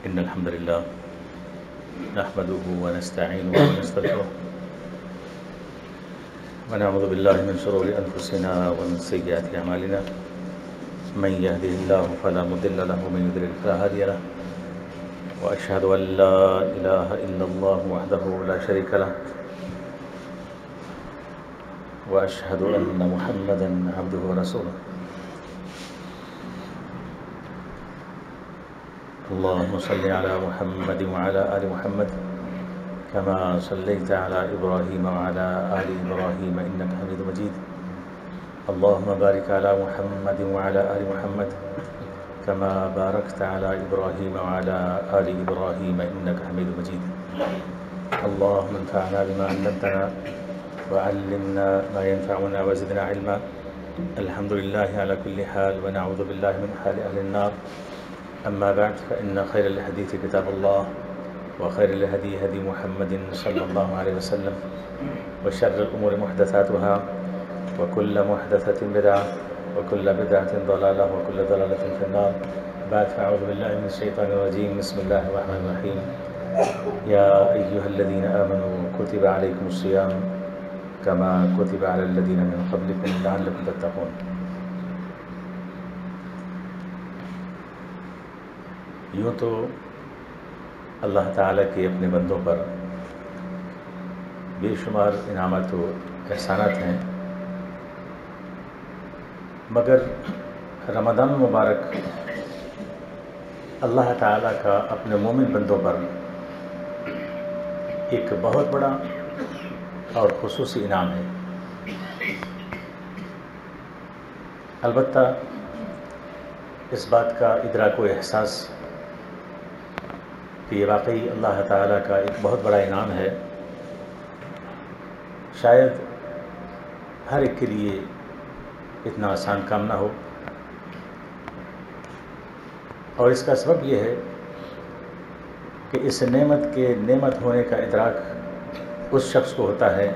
إن الحمد لله نحمده ونستعينه ونستغفره ونعوذ بالله من شرور أنفسنا ومن سيئات أعمالنا من يهده الله فلا مضل له ومن يضلل فلا هادي له وأشهد أن لا إله إلا الله وحده لا شريك له وأشهد أن محمدا عبده ورسوله اللهم صل على محمد وعلى آل محمد كما صليت على إبراهيم وعلى آل إبراهيم إنك حميد مجيد اللهم بارك على محمد وعلى آل محمد كما باركت على إبراهيم وعلى آل إبراهيم إنك حميد مجيد اللهم انفعنا بما علمتنا وعلمنا ما ينفعنا وزدنا علما الحمد لله على كل حال ونعوذ بالله من حال أهل النار أما بعد فإن خير الحديث كتاب الله وخير الهدي هدي محمد صلى الله عليه وسلم وشر الأمور محدثاتها وكل محدثة بدعة وكل بدعة ضلالة وكل ضلالة في النار بعد فأعوذ بالله من الشيطان الرجيم بسم الله الرحمن الرحيم يا أيها الذين آمنوا كتب عليكم الصيام كما كتب على الذين من قبلكم لعلكم تتقون یوں تو اللہ تعالیٰ کے اپنے بندوں پر بے شمار انعامات و احسانات ہیں، مگر رمضان مبارک اللہ تعالیٰ کا اپنے مومن بندوں پر ایک بہت بڑا اور خصوصی انعام ہے۔ البتہ اس بات کا ادراک و احساس کہ یہ واقعی اللہ تعالیٰ کا ایک بہت بڑا انعام ہے، شاید ہر ایک کے لیے اتنا آسان کام نہ ہو، اور اس کا سبب یہ ہے کہ اس نعمت کے نعمت ہونے کا ادراک اس شخص کو ہوتا ہے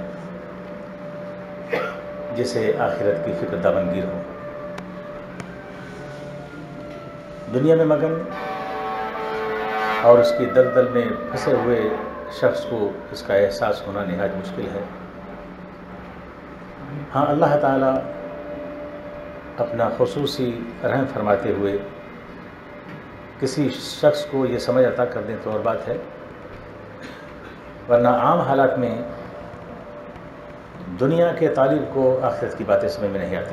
جسے آخرت کی فکر دامنگیر ہو۔ دنیا میں مگن اور اس کی دلدل میں پھنسے ہوئے شخص کو اس کا احساس ہونا نہایت مشکل ہے۔ ہاں، اللہ تعالیٰ اپنا خصوصی رحم فرماتے ہوئے کسی شخص کو یہ سمجھ عطا کر دیں تو اور بات ہے، ورنہ عام حالات میں دنیا کے طالب کو آخرت کی باتیں سمجھ میں نہیں آتی۔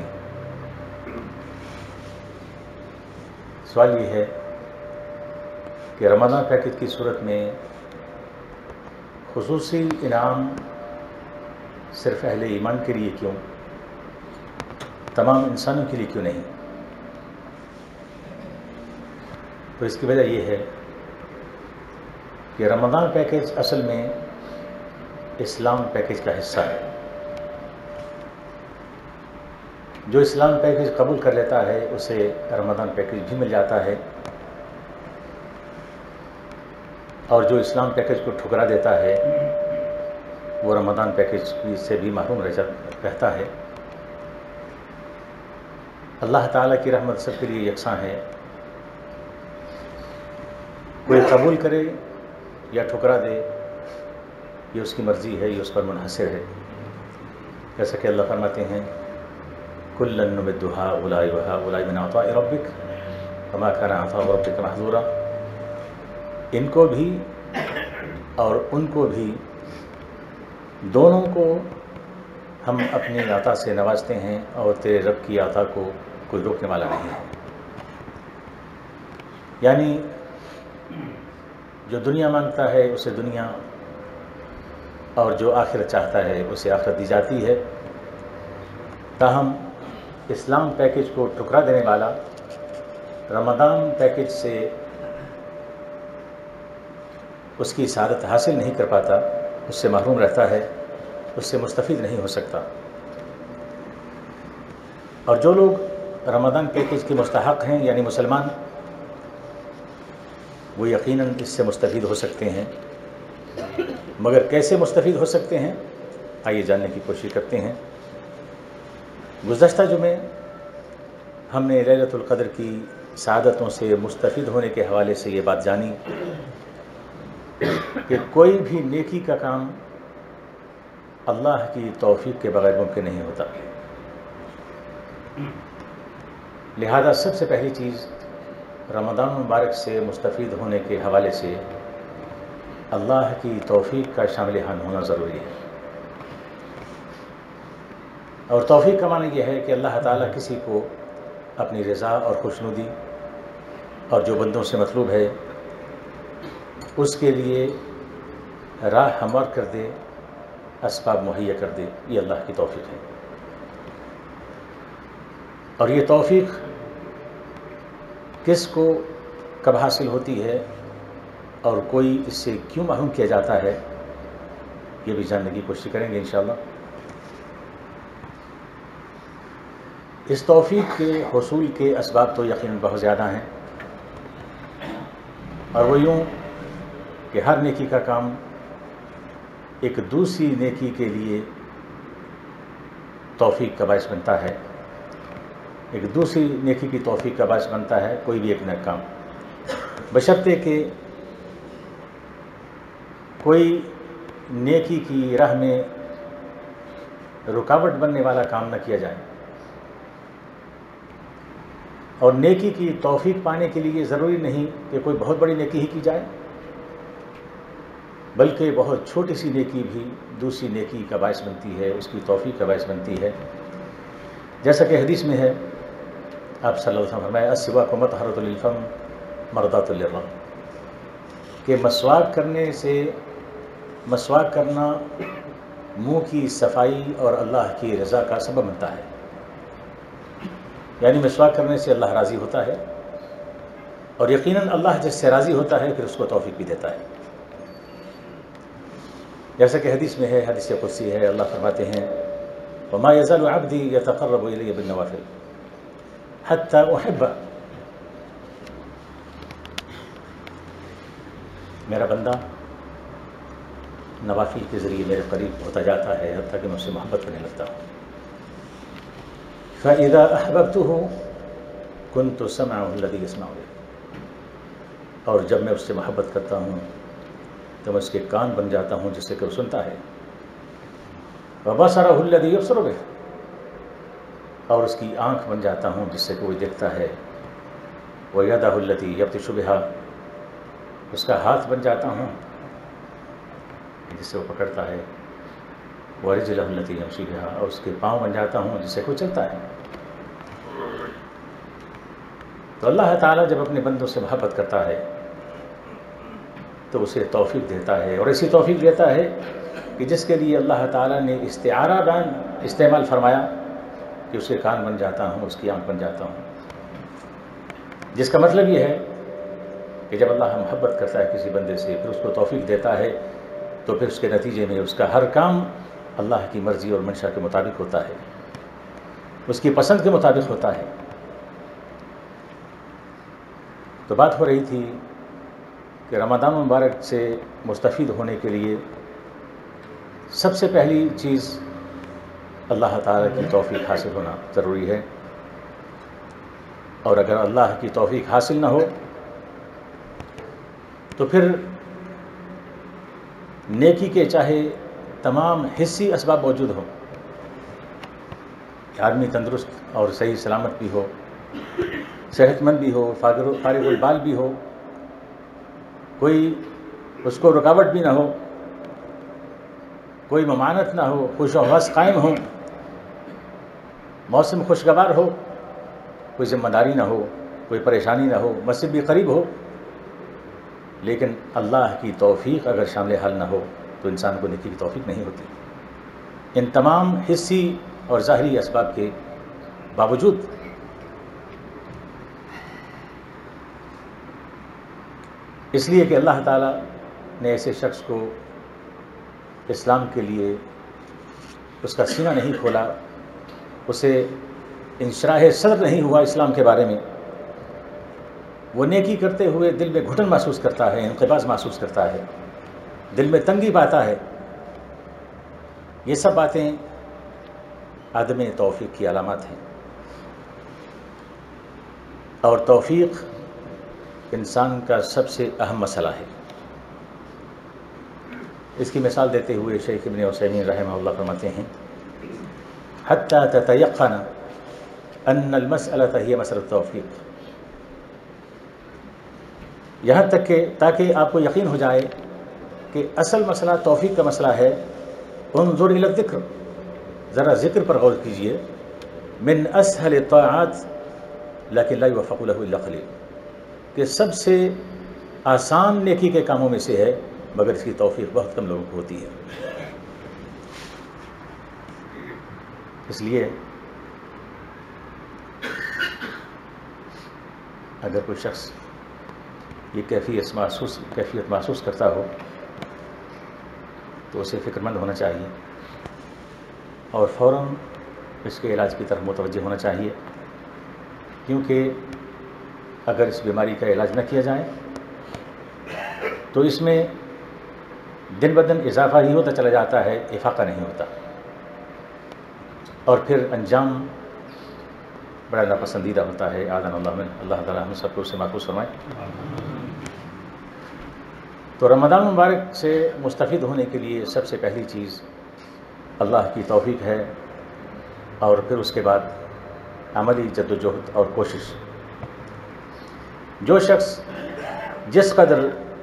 سوال یہ ہے کہ رمضان پیکج کی صورت میں خصوصی انعام صرف اہل ایمان کے لیے کیوں، تمام انسانوں کے لیے کیوں نہیں؟ تو اس کی وجہ یہ ہے کہ رمضان پیکج اصل میں اسلام پیکج کا حصہ ہے۔ جو اسلام پیکج قبول کر لیتا ہے اسے رمضان پیکج بھی مل جاتا ہے، اور جو اسلام پیکج کو ٹھکرا دیتا ہے وہ رمضان پیکج سے بھی محروم رہتا ہے۔ اللہ تعالیٰ کی رحمت سب کے لیے یکساں ہے، کوئی قبول کرے یا ٹھکرا دے یہ اس کی مرضی ہے، یہ اس پر منحصر ہے۔ جیسا کہ اللہ فرماتے ہیں كُلًّا نُمِدُّ هَٰؤُلَاءِ وَهَٰؤُلَاءِ مِنْ عَطَاءِ رَبِّكَ وَمَا كَانَ عَطَاءُ رَبِّكَ مَحْظُورًا، ان کو بھی اور ان کو بھی، دونوں کو ہم اپنی عطا سے نوازتے ہیں، اور تیرے رب کی عطا کو کوئی روکنے والا نہیں ہے۔ یعنی جو دنیا مانگتا ہے اسے دنیا، اور جو آخرت چاہتا ہے اسے آخرت دی جاتی ہے۔ تاہم اسلام پیکج کو ٹھکرا دینے والا رمضان پیکج سے اس کی سعادت حاصل نہیں کر پاتا، اس سے محروم رہتا ہے، اس سے مستفید نہیں ہو سکتا۔ اور جو لوگ رمضان پیکج کے مستحق ہیں یعنی مسلمان، وہ یقیناً اس سے مستفید ہو سکتے ہیں، مگر کیسے مستفید ہو سکتے ہیں آئیے جاننے کی کوشش کرتے ہیں۔ گزشتہ جمعے ہم نے لیلۃ القدر کی سعادتوں سے مستفید ہونے کے حوالے سے یہ بات جانی کہ کوئی بھی نیکی کا کام اللہ کی توفیق کے بغیر ممکن نہیں ہوتا. لہذا سب سے پہلی چیز رمضان مبارک سے مستفید ہونے کے حوالے سے اللہ کی توفیق کا شامل حال ہونا ضروری ہے. اور توفیق کا معنی یہ ہے کہ اللہ تعالیٰ کسی کو اپنی رضا اور خوشنودی اور جو بندوں سے مطلوب ہے اس کے لیے راہ ہموار کر دے، اسباب مہیا کر دے. یہ اللہ کی توفیق ہے. اور یہ توفیق کس کو کب حاصل ہوتی ہے اور کوئی اس سے کیوں محروم کیا جاتا ہے، یہ بھی جاننے کی کوشش کریں گے انشاءاللہ. اس توفیق کے حصول کے اسباب تو یقیناً بہت زیادہ ہیں، اور وہ یوں کہ ہر نیکی کا کام ایک دوسری نیکی کے لیے توفیق کا باعث بنتا ہے، ایک دوسری نیکی کی توفیق کا باعث بنتا ہے کوئی بھی ایک نیک کام، بشرطے کہ کوئی نیکی کی راہ میں رکاوٹ بننے والا کام نہ کیا جائے. اور نیکی کی توفیق پانے کے لیے ضروری نہیں کہ کوئی بہت بڑی نیکی ہی کی جائے، بلکہ بہت چھوٹی سی نیکی بھی دوسری نیکی کا باعث بنتی ہے، اس کی توفیق کا باعث بنتی ہے. جیسا کہ حدیث میں ہے، آپ صلی اللہ علیہ وسلم فرمایا السواک مطہرۃ للفم مرضاۃ للرب، کہ مسواک کرنا منہ کی صفائی اور اللہ کی رضا کا سبب بنتا ہے. یعنی مسواک کرنے سے اللہ راضی ہوتا ہے، اور یقیناً اللہ جس سے راضی ہوتا ہے پھر اس کو توفیق بھی دیتا ہے. جیسا کہ حدیث میں ہے، حدیث قدسی ہے، اللہ فرماتے ہیں وما يزال عبدي يتقرب الي بالنوافل حتى احبه، میرا بندہ نوافل کے ذریعے میرے قریب ہوتا جاتا ہے حتیٰ کہ میں اس سے محبت کرنے لگتا ہوں. فَإِذَا أَحْبَبْتُهُ كُنْتُ سَمْعَهُ الَّذِي يَسْمَعُ بِهِ، اور جب میں اس سے محبت کرتا ہوں تو میں اس کے کان بن جاتا ہوں جس سے کہ وہ سنتا ہے. وَبَصَرَهُ الَّذِي يُبْصِرُ بِهِ، اور اس کی آنکھ بن جاتا ہوں جس سے کہ وہ دیکھتا ہے. وَيَدَهُ الَّتِي يَبْطِشُ بِهَا، اس کا ہاتھ بن جاتا ہوں جس سے وہ پکڑتا ہے. وَرِجْلَهُ الَّتِي يَمْشِي بِهَا، اور اس کے پاؤں بن جاتا ہوں جس سے کوئی چلتا ہے. تو اللہ تعالیٰ جب اپنے بندوں سے محبت کرتا ہے تو اسے توفیق دیتا ہے، اور ایسی توفیق دیتا ہے کہ جس کے لیے اللہ تعالیٰ نے استعارہ بیان استعمال فرمایا کہ اس کے کان بن جاتا ہوں، اس کی آنکھ بن جاتا ہوں، جس کا مطلب یہ ہے کہ جب اللہ محبت کرتا ہے کسی بندے سے پھر اس کو توفیق دیتا ہے تو پھر اس کے نتیجے میں اس کا ہر کام اللہ کی مرضی اور منشا کے مطابق ہوتا ہے، اس کی پسند کے مطابق ہوتا ہے. تو بات ہو رہی تھی کہ رمضان مبارک سے مستفید ہونے کے لیے سب سے پہلی چیز اللہ تعالیٰ کی توفیق حاصل ہونا ضروری ہے. اور اگر اللہ کی توفیق حاصل نہ ہو تو پھر نیکی کے چاہے تمام حسی اسباب موجود ہوں، کہ آدمی تندرست اور صحیح سلامت بھی ہو، صحت مند بھی ہو، فارغ البال بھی ہو، کوئی اس کو رکاوٹ بھی نہ ہو، کوئی ممانعت نہ ہو، خوش و حواس قائم ہوں، موسم خوشگوار ہو، کوئی ذمہ داری نہ ہو، کوئی پریشانی نہ ہو، مسجد بھی قریب ہو، لیکن اللہ کی توفیق اگر شامل حال نہ ہو تو انسان کو نیکی کی توفیق نہیں ہوتی. ان تمام حسی اور ظاہری اسباب کے باوجود اس لیے کہ اللہ تعالیٰ نے ایسے شخص کو اسلام کے لیے اس کا سینہ نہیں کھولا، اسے انشراح صدر نہیں ہوا اسلام کے بارے میں، وہ نیکی کرتے ہوئے دل میں گھٹن محسوس کرتا ہے، انقباض محسوس کرتا ہے، دل میں تنگی پاتا ہے. یہ سب باتیں عدم توفیق کی علامات ہیں. اور توفیق انسان کا سب سے اہم مسئلہ ہے۔ اس کی مثال دیتے ہوئے شیخ ابن عثیمین رحمہ اللہ فرماتے ہیں حتی تتیقن ان المسألة هي مسئلة التوفیق، یہاں تک کہ تاکہ آپ کو یقین ہو جائے کہ اصل مسئلہ توفیق کا مسئلہ ہے۔ انظر الی الذکر، ذرا ذکر پر غور کیجئے، من اسهل الطاعات لیکن لا یوفق له الا قلیل، کہ سب سے آسان نیکی کے کاموں میں سے ہے مگر اس کی توفیق بہت کم لوگوں کو ہوتی ہے۔ اس لیے اگر کوئی شخص یہ کیفیت محسوس کرتا ہو تو اسے فکر مند ہونا چاہیے اور فوراً اس کے علاج کی طرف متوجہ ہونا چاہیے، کیونکہ اگر اس بیماری کا علاج نہ کیا جائے تو اس میں دن بدن اضافہ ہی ہوتا چلا جاتا ہے، افاقہ نہیں ہوتا، اور پھر انجام بڑا ناپسندیدہ ہوتا ہے۔ اعاذنا اللہ من، اللہ تعالیٰ ہم سب کو اس سے محفوظ فرمائے۔ تو رمضان مبارک سے مستفید ہونے کے لیے سب سے پہلی چیز اللہ کی توفیق ہے، اور پھر اس کے بعد عملی جد و جہد اور کوشش۔ جو شخص جس قدر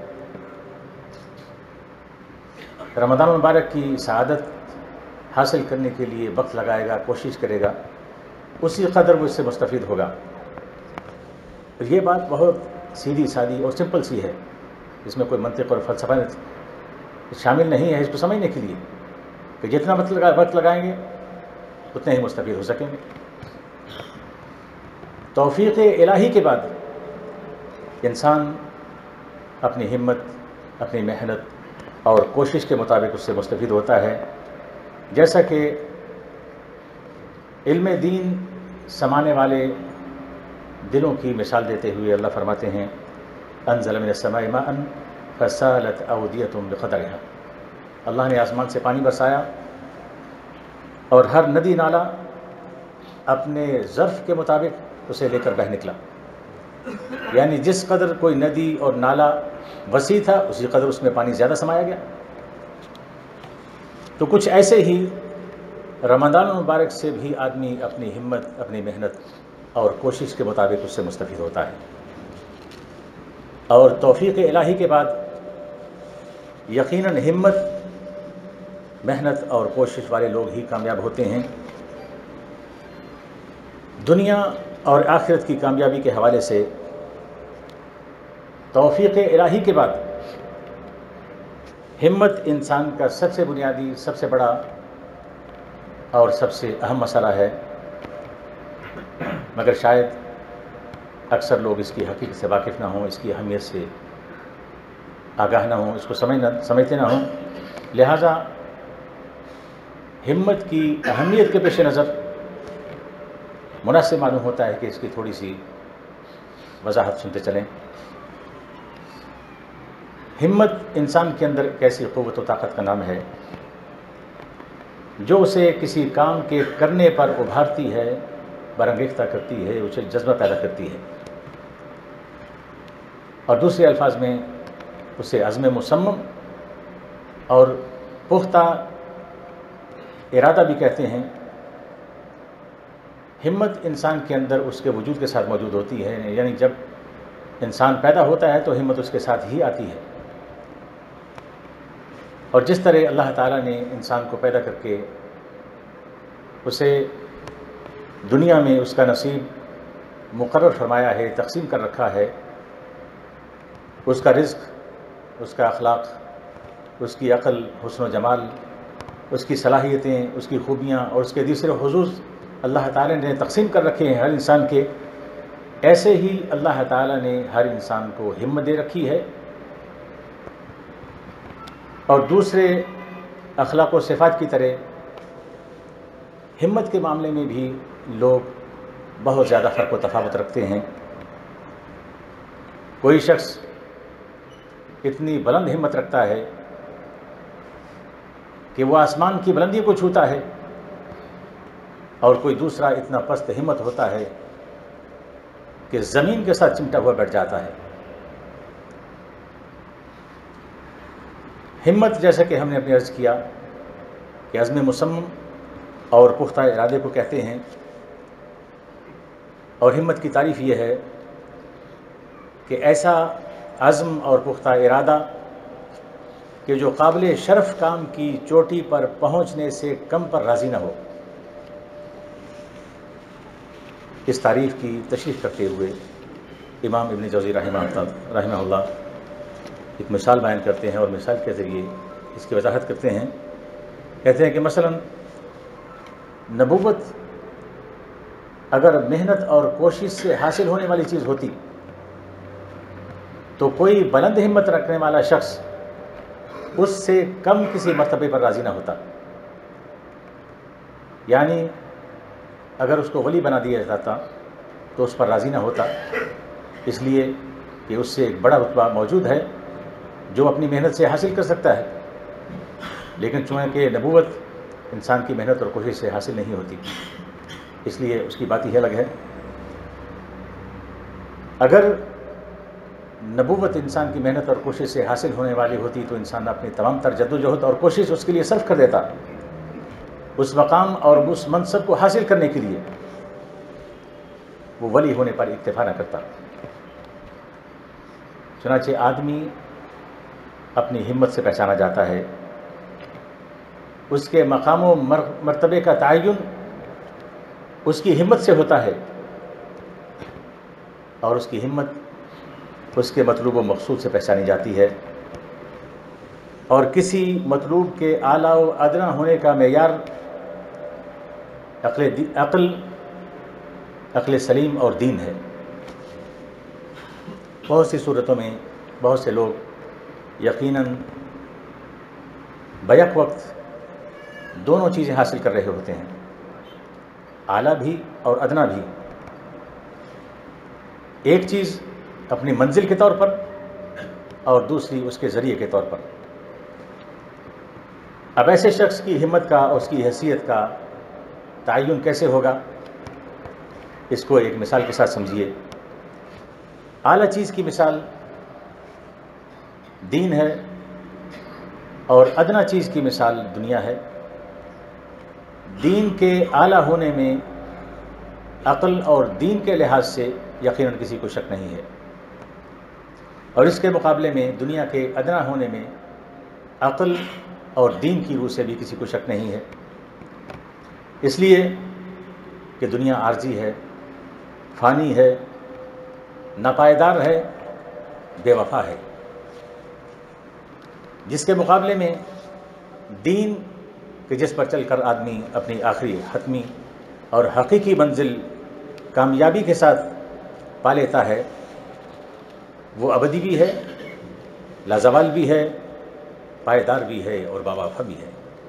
رمضان مبارک کی سعادت حاصل کرنے کے لیے وقت لگائے گا، کوشش کرے گا، اسی قدر وہ اس سے مستفید ہوگا۔ یہ بات بہت سیدھی سادی اور سمپل سی ہے، اس میں کوئی منطق اور فلسفہ شامل نہیں ہے اس کو سمجھنے کے لیے کہ جتنا وقت لگائیں گے اتنے ہی مستفید ہو سکیں گے۔ توفیق الہی کے بعد انسان اپنی ہمت، اپنی محنت اور کوشش کے مطابق اس سے مستفید ہوتا ہے، جیسا کہ علم دین سمانے والے دلوں کی مثال دیتے ہوئے اللہ فرماتے ہیں انزل من السماء ماء فسالت اودیۃ بقدرها، اللہ نے آسمان سے پانی برسایا اور ہر ندی نالا اپنے ظرف کے مطابق اسے لے کر بہہ نکلا، یعنی جس قدر کوئی ندی اور نالا وسیع تھا اسی قدر اس میں پانی زیادہ سمایا گیا۔ تو کچھ ایسے ہی رمضان المبارک سے بھی آدمی اپنی ہمت، اپنی محنت اور کوشش کے مطابق اس سے مستفید ہوتا ہے، اور توفیق الہی کے بعد یقیناً ہمت، محنت اور کوشش والے لوگ ہی کامیاب ہوتے ہیں۔ دنیا اور آخرت کی کامیابی کے حوالے سے توفیق الہی کے بعد ہمت انسان کا سب سے بنیادی، سب سے بڑا اور سب سے اہم مسئلہ ہے، مگر شاید اکثر لوگ اس کی حقیقت سے واقف نہ ہوں، اس کی اہمیت سے آگاہ نہ ہوں، اس کو سمجھتے نہ ہوں، لہٰذا ہمت کی اہمیت کے پیش نظر مناسب معلوم ہوتا ہے کہ اس کی تھوڑی سی وضاحت سنتے چلیں۔ ہمت انسان کے اندر ایک ایسی قوت و طاقت کا نام ہے جو اسے کسی کام کے کرنے پر ابھارتی ہے، برانگیختہ کرتی ہے، اسے جذبہ پیدا کرتی ہے، اور دوسرے الفاظ میں اسے عزم مصمم اور پختہ ارادہ بھی کہتے ہیں۔ ہمت انسان کے اندر اس کے وجود کے ساتھ موجود ہوتی ہے، یعنی جب انسان پیدا ہوتا ہے تو ہمت اس کے ساتھ ہی آتی ہے، اور جس طرح اللہ تعالیٰ نے انسان کو پیدا کر کے اسے دنیا میں اس کا نصیب مقرر فرمایا ہے، تقسیم کر رکھا ہے، اس کا رزق، اس کا اخلاق، اس کی عقل، حسن و جمال، اس کی صلاحیتیں، اس کی خوبیاں اور اس کے دوسرے حضوظ اللہ تعالیٰ نے تقسیم کر رکھے ہیں ہر انسان کے، ایسے ہی اللہ تعالیٰ نے ہر انسان کو ہمت دے رکھی ہے، اور دوسرے اخلاق و صفات کی طرح ہمت کے معاملے میں بھی لوگ بہت زیادہ فرق و تفاوت رکھتے ہیں۔ کوئی شخص اتنی بلند ہمت رکھتا ہے کہ وہ آسمان کی بلندی کو چھوتا ہے، اور کوئی دوسرا اتنا پست ہمت ہوتا ہے کہ زمین کے ساتھ چمٹا ہوا بیٹھ جاتا ہے۔ ہمت، جیسا کہ ہم نے اپنے عرض کیا کہ عزم مصمم اور پختہ ارادے کو کہتے ہیں، اور ہمت کی تعریف یہ ہے کہ ایسا عزم اور پختہ ارادہ کہ جو قابل شرف کام کی چوٹی پر پہنچنے سے کم پر راضی نہ ہو۔ اس تعریف کی تشریح کرتے ہوئے امام ابن جوزی رحمہ اللہ ایک مثال بیان کرتے ہیں، اور مثال کے ذریعے اس کی وضاحت کرتے ہیں۔ کہتے ہیں کہ مثلا نبوت اگر محنت اور کوشش سے حاصل ہونے والی چیز ہوتی تو کوئی بلند ہمت رکھنے والا شخص اس سے کم کسی مرتبے پر راضی نہ ہوتا، یعنی اگر اس کو ولی بنا دیا جاتا تو اس پر راضی نہ ہوتا، اس لیے کہ اس سے ایک بڑا رتبہ موجود ہے جو اپنی محنت سے حاصل کر سکتا ہے، لیکن چونکہ نبوت انسان کی محنت اور کوشش سے حاصل نہیں ہوتی، اس لیے اس کی بات ہی الگ ہے۔ اگر نبوت انسان کی محنت اور کوشش سے حاصل ہونے والی ہوتی تو انسان اپنی تمام تر جدوجہد اور کوشش اس کے لیے صرف کر دیتا، اس مقام اور اس منصب کو حاصل کرنے کے لیے وہ ولی ہونے پر اکتفا نہ کرتا۔ چنانچہ آدمی اپنی ہمت سے پہچانا جاتا ہے، اس کے مقام و مرتبے کا تعین اس کی ہمت سے ہوتا ہے، اور اس کی ہمت اس کے مطلوب و مقصود سے پہچانی جاتی ہے، اور کسی مطلوب کے اعلیٰ و ادنیٰ ہونے کا معیار عقل سلیم اور دین ہے۔ بہت سی صورتوں میں بہت سے لوگ یقیناً بیک وقت دونوں چیزیں حاصل کر رہے ہوتے ہیں، اعلیٰ بھی اور ادنیٰ بھی، ایک چیز اپنی منزل کے طور پر اور دوسری اس کے ذریعے کے طور پر۔ اب ایسے شخص کی ہمت کا اور اس کی حیثیت کا تعین کیسے ہوگا، اس کو ایک مثال کے ساتھ سمجھیے۔ اعلیٰ چیز کی مثال دین ہے اور ادنیٰ چیز کی مثال دنیا ہے۔ دین کے اعلیٰ ہونے میں عقل اور دین کے لحاظ سے یقیناً کسی کو شک نہیں ہے، اور اس کے مقابلے میں دنیا کے ادنیٰ ہونے میں عقل اور دین کی روح سے بھی کسی کو شک نہیں ہے، اس لیے کہ دنیا عارضی ہے، فانی ہے، ناپائیدار ہے، بے وفا ہے، جس کے مقابلے میں دین کہ جس پر چل کر آدمی اپنی آخری حتمی اور حقیقی منزل کامیابی کے ساتھ پا لیتا ہے، وہ ابدی بھی ہے، لازوال بھی ہے، پائیدار بھی ہے اور باوفا بھی ہے۔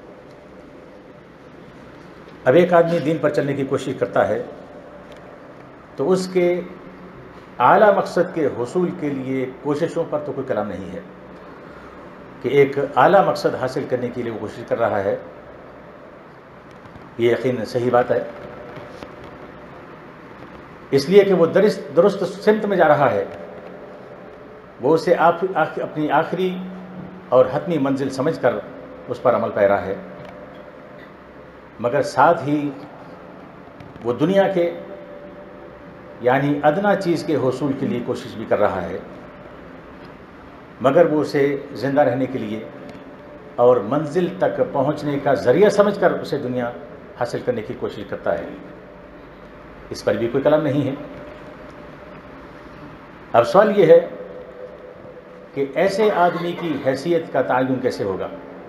اب ایک آدمی دین پر چلنے کی کوشش کرتا ہے تو اس کے اعلیٰ مقصد کے حصول کے لیے کوششوں پر تو کوئی کلام نہیں ہے کہ ایک اعلیٰ مقصد حاصل کرنے کے لیے وہ کوشش کر رہا ہے، یہ یقیناً صحیح بات ہے، اس لیے کہ وہ درست سمت میں جا رہا ہے، وہ اسے اپنی آخری اور حتمی منزل سمجھ کر اس پر عمل پیرا ہے، مگر ساتھ ہی وہ دنیا کے یعنی ادنیٰ چیز کے حصول کے لیے کوشش بھی کر رہا ہے، مگر وہ اسے زندہ رہنے کے لیے اور منزل تک پہنچنے کا ذریعہ سمجھ کر اسے دنیا حاصل کرنے کی کوشش کرتا ہے، اس پر بھی کوئی کلام نہیں ہے۔ اب سوال یہ ہے کہ ایسے آدمی کی حیثیت کا تعین کیسے ہوگا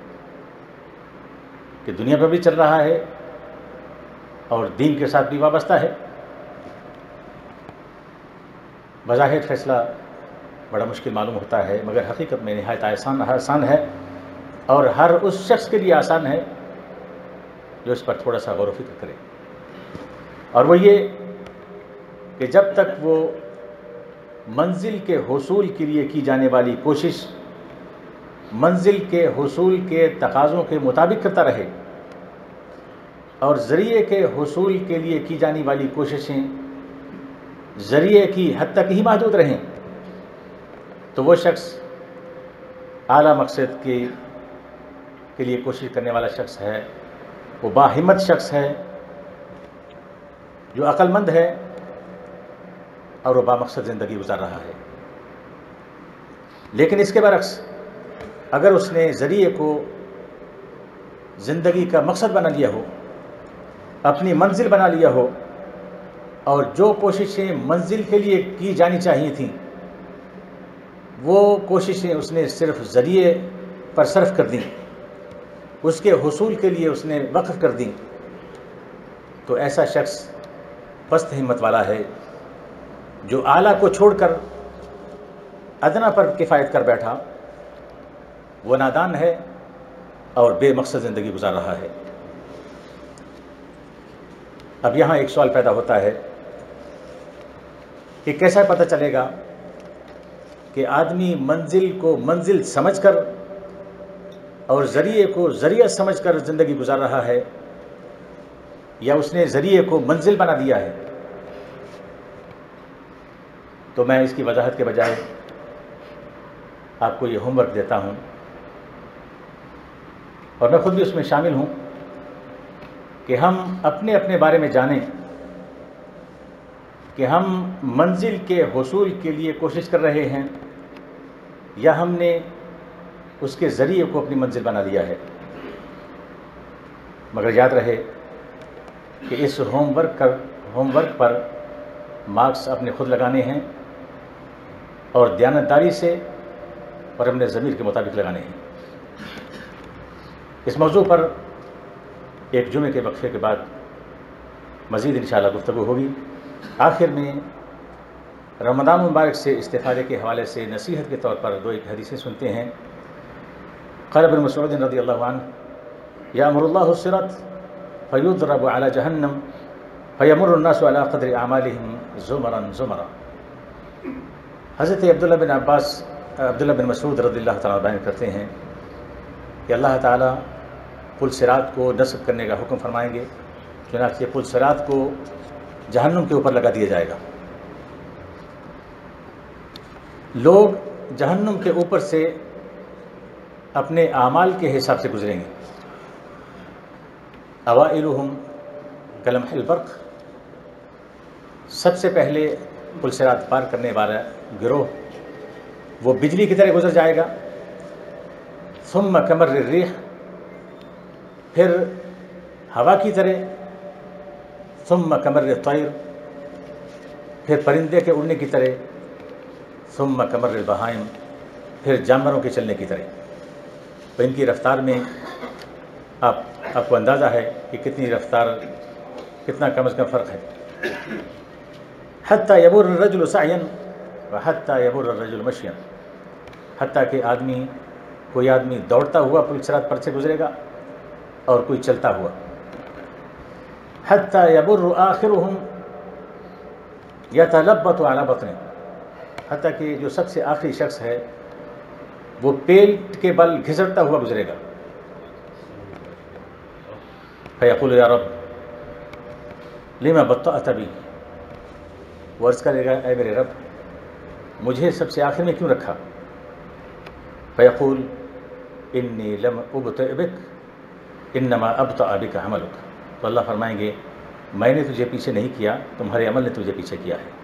کہ دنیا پر بھی چل رہا ہے اور دین کے ساتھ بھی وابستہ ہے۔ بظاہر فیصلہ بڑا مشکل معلوم ہوتا ہے، مگر حقیقت میں نہایت آسان ہے، اور ہر اس شخص کے لیے آسان ہے جو اس پر تھوڑا سا غور و فکر کرے، اور وہ یہ کہ جب تک وہ منزل کے حصول کے لیے کی جانے والی کوشش منزل کے حصول کے تقاضوں کے مطابق کرتا رہے، اور ذریعے کے حصول کے لیے کی جانے والی کوششیں ذریعے کی حد تک ہی محدود رہیں تو وہ شخص اعلیٰ مقصد کے لیے کوشش کرنے والا شخص ہے، وہ باہمت شخص ہے، جو عقل مند ہے اور وہ بامقصد زندگی گزار رہا ہے۔ لیکن اس کے برعکس اگر اس نے ذریعے کو زندگی کا مقصد بنا لیا ہو، اپنی منزل بنا لیا ہو، اور جو کوششیں منزل کے لیے کی جانی چاہیے تھیں وہ کوششیں اس نے صرف ذریعے پر صرف کر دیں، اس کے حصول کے لیے اس نے وقف کر دیں، تو ایسا شخص پست ہمت والا ہے، جو اعلیٰ کو چھوڑ کر ادنا پر کفایت کر بیٹھا، وہ نادان ہے اور بے مقصد زندگی گزار رہا ہے۔ اب یہاں ایک سوال پیدا ہوتا ہے کہ کیسا پتہ چلے گا کہ آدمی منزل کو منزل سمجھ کر اور ذریعے کو ذریعہ سمجھ کر زندگی گزار رہا ہے، یا اس نے ذریعے کو منزل بنا دیا ہے؟ تو میں اس کی وضاحت کے بجائے آپ کو یہ ہوم ورک دیتا ہوں، اور میں خود بھی اس میں شامل ہوں، کہ ہم اپنے اپنے بارے میں جانیں کہ ہم منزل کے حصول کے لیے کوشش کر رہے ہیں یا ہم نے اس کے ذریعے کو اپنی منزل بنا لیا ہے۔ مگر یاد رہے کہ اس ہوم ورک پر مارکس اپنے خود لگانے ہیں، اور دیانتداری سے اور اپنے ضمیر کے مطابق لگانے ہیں۔ اس موضوع پر ایک جمعے کے وقفے کے بعد مزید انشاءاللہ گفتگو ہوگی۔ آخر میں رمضان مبارک سے استفادے کے حوالے سے نصیحت کے طور پر دو ایک حدیثیں سنتے ہیں۔ قال ابن مسعود رضی اللہ عنہ: یأمر اللہ الصراط فیضرب علی جہنم فیمر الناس علی قدر اعمالہم زمرا زمرا۔ حضرت عبداللہ بن مسعود رضی اللہ تعالیٰ بیان کرتے ہیں کہ اللہ تعالیٰ پل صراط کو نصب کرنے کا حکم فرمائیں گے، چنانچہ پل صراط کو جہنم کے اوپر لگا دیا جائے گا۔ لوگ جہنم کے اوپر سے اپنے اعمال کے حساب سے گزریں گے۔ اوائلہم کلمح البرق، سب سے پہلے پل صراط پار کرنے والا گروہ وہ بجلی کی طرح گزر جائے گا۔ ثم کمر الریح، پھر ہوا کی طرح۔ ثم کمر الطیر، پھر پرندے کے اڑنے کی طرح۔ ثم کمر البہائم، پھر جانوروں کے چلنے کی طرح۔ تو ان کی رفتار میں آپ کو اندازہ ہے کہ کتنی رفتار، کتنا کم از کم فرق ہے۔ حتی یبور الرجل سعیا وحتی یبور الرجل مشیا، حتیٰ کہ کوئی آدمی دوڑتا ہوا پل صراط پر سے گزرے گا اور کوئی چلتا ہوا۔ حتی یبر آخرہم یتلبط علی بطنہ، حتیٰ کہ جو سب سے آخری شخص ہے وہ پیٹ کے بل گھسٹتا ہوا گزرے گا۔ فیقول یا رب لما بطأت بی، وہ عرض کرے گا اے میرے رب مجھے سب سے آخر میں کیوں رکھا؟ فیقول انی لم ابطئ بک انما ابطأ بک عملک، تو اللہ فرمائیں گے میں نے تجھے پیچھے نہیں کیا، تمہارے عمل نے تجھے پیچھے کیا ہے۔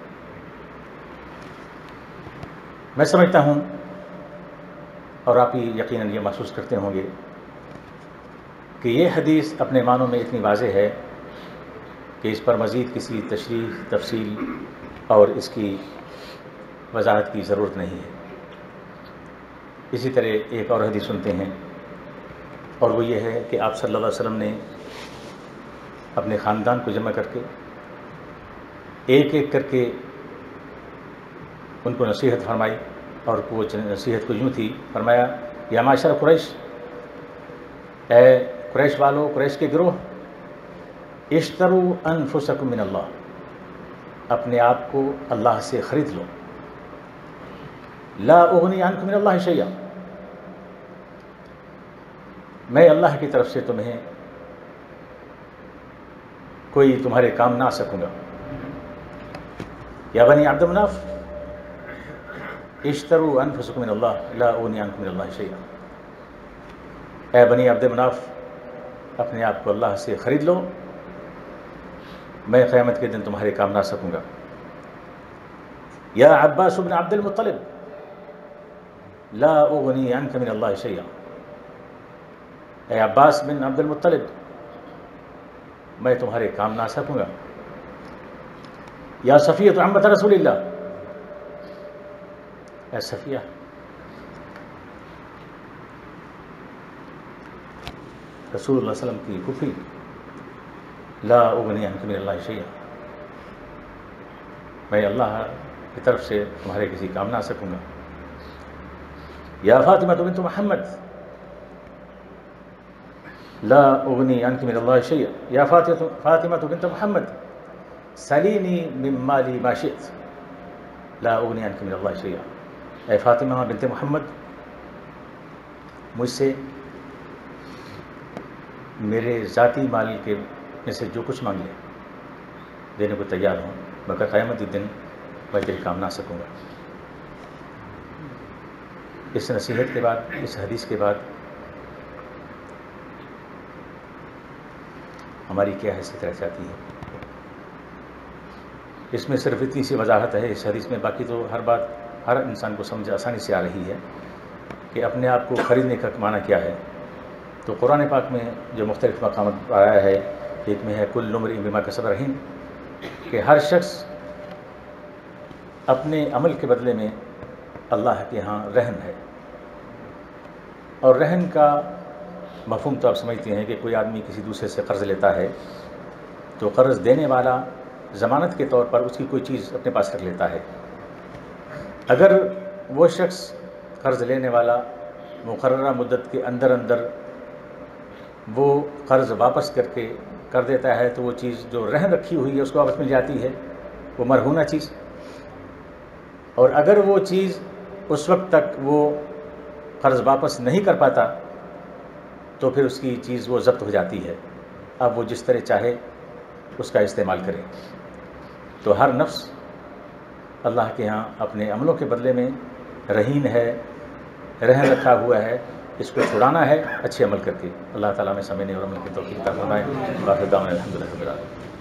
میں سمجھتا ہوں اور آپ ہی یقیناً یہ محسوس کرتے ہوں گے کہ یہ حدیث اپنے معنوں میں اتنی واضح ہے کہ اس پر مزید کسی تشریح، تفصیل اور اس کی وضاحت کی ضرورت نہیں ہے۔ اسی طرح ایک اور حدیث سنتے ہیں، اور وہ یہ ہے کہ آپ صلی اللہ علیہ وسلم نے اپنے خاندان کو جمع کر کے ایک ایک کر کے ان کو نصیحت فرمائی، اور وہ نصیحت کو یوں تھی، فرمایا یا معاشر قریش، اے قریش والو، قریش کے گروہ، اشتروا انفسکم من اللہ، اپنے آپ کو اللہ سے خرید لو۔ لا اغنی عنکم من اللہ شیئا، میں اللہ کی طرف سے تمہیں کوئی تمہارے کام نہ آ سکوں گا۔ یا بنی عبد مناف اشتروا انفسکم من اللہ لا اغنی عنکم من اللہ شیئا، اے بنی عبد مناف اپنے آپ کو اللہ سے خرید لو، میں قیامت کے دن تمہارے کام نہ آ سکوں گا۔ یا عباس بن عبد المطلب لا اغنی عنک من اللہ شیئا، اے عباس بن عبد المطلب میں تمہارے کام نہ آ سکوں گا۔ یا صفیہ عمۃ رسول اللہ، اے صفیہ رسول اللہ صلی اللہ علیہ وسلم کی پھوپھی، لا اغنی عنک من اللہ شیئا، میں اللہ کی طرف سے تمہارے کسی کام نہ آ سکوں گا۔ یا فاطمہ بنت محمد لا اغنی عنک من اللہ شیئا، یا فاطمہ بنت محمد سلینی من مالی ما شئت لا اغنی عنک من اللہ شیئا، اے فاطمہ بنت محمد مجھ سے میرے ذاتی مال کے میں سے جو کچھ مانگ لے دینے کو تیار ہوں، مگر قیامت کے دن میں تیرے کام نہ آ سکوں گا۔ اس نصیحت کے بعد، اس حدیث کے بعد ہماری کیا حیثیت رہ جاتی ہے؟ اس میں صرف اتنی سی وضاحت ہے اس حدیث میں، باقی تو ہر بات ہر انسان کو سمجھ آسانی سے آ رہی ہے کہ اپنے آپ کو خریدنے کا معنی کیا ہے۔ تو قرآن پاک میں جو مختلف مقامات آیا ہے، ایک میں ہے کل امرئ بما کسب رہین، کہ ہر شخص اپنے عمل کے بدلے میں اللہ کے ہاں رہن ہے۔ اور رہن کا مفہوم تو آپ سمجھتے ہیں کہ کوئی آدمی کسی دوسرے سے قرض لیتا ہے تو قرض دینے والا ضمانت کے طور پر اس کی کوئی چیز اپنے پاس رکھ لیتا ہے۔ اگر وہ شخص قرض لینے والا مقررہ مدت کے اندر وہ قرض واپس کر دیتا ہے تو وہ چیز جو رہن رکھی ہوئی ہے اس کو واپس مل جاتی ہے، وہ مرہونہ چیز۔ اور اگر وہ چیز اس وقت تک وہ قرض واپس نہیں کر پاتا تو پھر اس کی چیز وہ ضبط ہو جاتی ہے، اب وہ جس طرح چاہے اس کا استعمال کرے۔ تو ہر نفس اللہ کے ہاں اپنے عملوں کے بدلے میں رہین ہے، رہن رکھا ہوا ہے، اس کو چھڑانا ہے اچھے عمل کر کے۔ اللہ تعالیٰ میں سمجھنے اور عمل کی توفیق عطا فرمائے۔ باقی دعوانا الحمدللہ رب العالمین۔